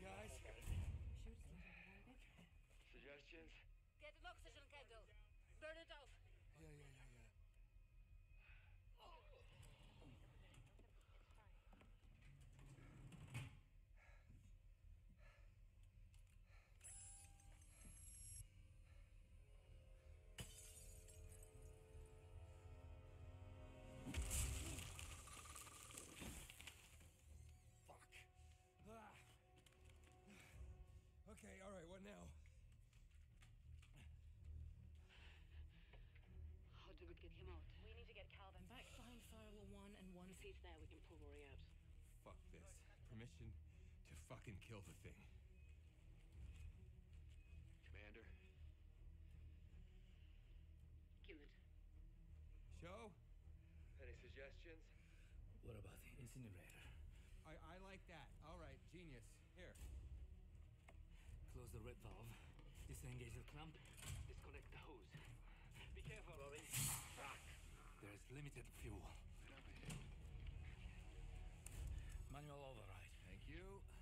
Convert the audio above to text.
guys. Shoot something, Wernick. Suggestions? Get an oxygen candle. Burn it off. Yeah. Fuck. Okay, all right, what now? How do we get him out? We need to get Calvin back. Find Firewall 1 and once he's there, we can pull Rory out. Fuck this. Permission to fucking kill the thing. Commander? Kill it. Show? Any suggestions? What about the incinerator? I like that. All right, genius. Here. Close the red valve. Disengage the clamp. Disconnect the hose. Be careful, Rory. Fuck. There's limited fuel. Manual override. Thank you.